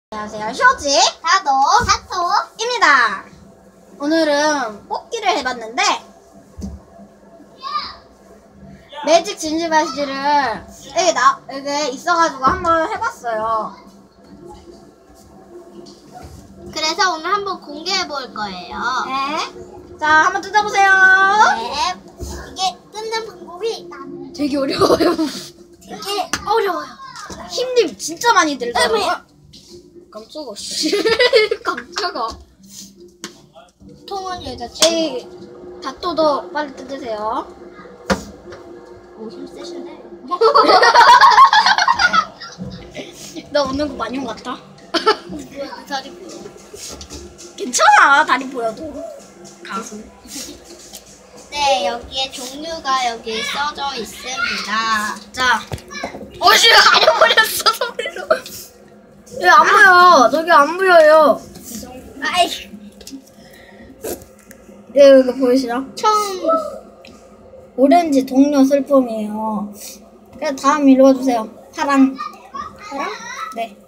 안녕하세요. 효지, 다토입니다. 오늘은 뽑기를 해봤는데 매직 진실에 여기 있어가지고 한번 해봤어요. 그래서 오늘 한번 공개해 볼 거예요. 네. 자, 한번 뜯어보세요. 네. 이게 뜯는 방법이 되게 어려워요. 되게 어려워요. 힘이 진짜 많이 들더라고요. 깜짝아. 깜짝아. 통원 여자친구. 에이, 다토도 빨리 뜯으세요. 오, 힘 세신데. 너 오늘 거 많이 온 것 같다. 뭐야, 그 다리 보여. 괜찮아, 다리 보여도. 가수. 네, 여기에 종류가 여기 써져 있습니다. 자, 어씨 가려버렸어 소리로. 왜 안 보여? 저기 안 보여요. 아이. 네, 이거 보이시죠? 처음 오렌지 동료 슬픔이에요. 그래서 다음 읽어주세요. 파랑. 파랑? 네.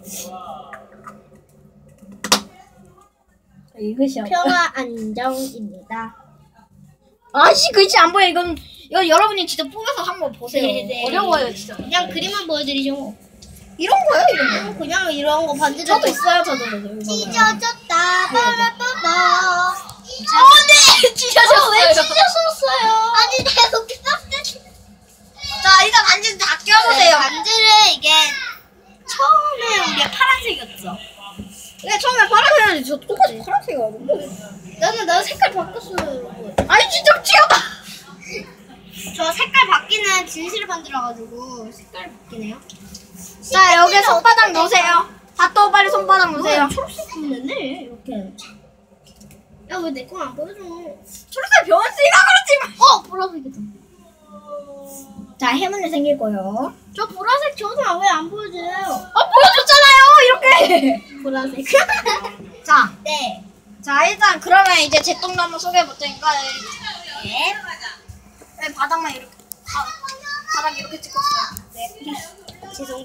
자, 읽으시오. 평화 안정입니다. 아씨, 글씨 안 보여. 이건 여러분이 직접 뽑아서 한번 보세요. 네. 어려워요, 진짜. 그냥 그림만 보여드리죠. 이런 거요, 이런 거. 그냥 이런 거 반지도 저도 있어요, 저도. 찢어졌다. 빠라빠빠. 네! 찢어졌어요. 왜 찢어졌어요? 아니, 내가 높이 떴어. 자, 일단 반지는 다 껴보세요. 반지를 이게 처음에 우리가 파란색이었죠. 이게 처음에 파란색이었는데 저 똑같이 파란색이거든요. 나는 색깔 바꿨어요, 여러분. 아니, 진짜 튀어다. 저 색깔 바뀌는 진실을 만들어가지고 색깔 바뀌네요. 자, 여기 손바닥 놓으세요. 다또 빨리 손바닥 놓으세요. 초록색 보이는데 이렇게. 야, 왜 내 건 안 보여줘? 초록색 변색이라 그러지 보라색이다. 마. 자, 해문이 생길 거예요. 저 보라색 저는 왜 안 보여줘요? 보여줬잖아요, 이렇게. 보라색. 자, 네. 자, 일단 그러면 이제 제 동네 한번 소개해 볼 테니까. 네. 네, 바닥만 이렇게. 바닥 이렇게 찍고 있어요. 네. 죄송.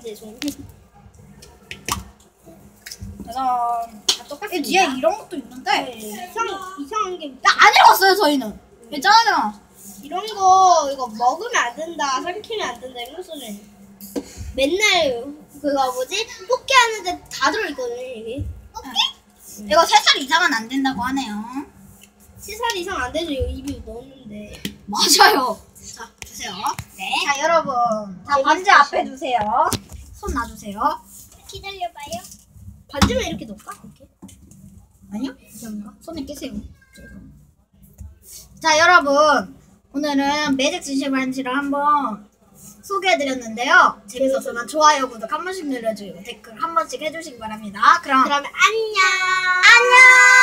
짜잔. 다 똑같이. 뒤에 이런 것도 있는데. 이상한 게 안 읽었어요, 저희는. 괜찮아요. 이런 거 이거 먹으면 안 된다, 삼키면 안 된다 이런 소리. 맨날 그거 뭐지? 뽑기 하는데 다 들어있거든요 이게. 뽑기? 이거 3살 이상은 안 된다고 하네요. 3살 이상 안 되죠. 이거 입에 넣었는데. 맞아요. 자, 주세요. 네. 자, 여러분. 자, 반지 앞에 두세요. 손 놔주세요. 기다려봐요. 반지만 이렇게 넣을까? 이렇게? 아니요? 이상한가? 손에 끼세요. 자, 여러분. 오늘은 매직 진실 반지를 한번 소개해드렸는데요. 재밌었으면 좋아요, 구독 한 번씩 눌러주고 댓글 한 번씩 해주시기 바랍니다. 그럼 그러면 안녕. 안녕!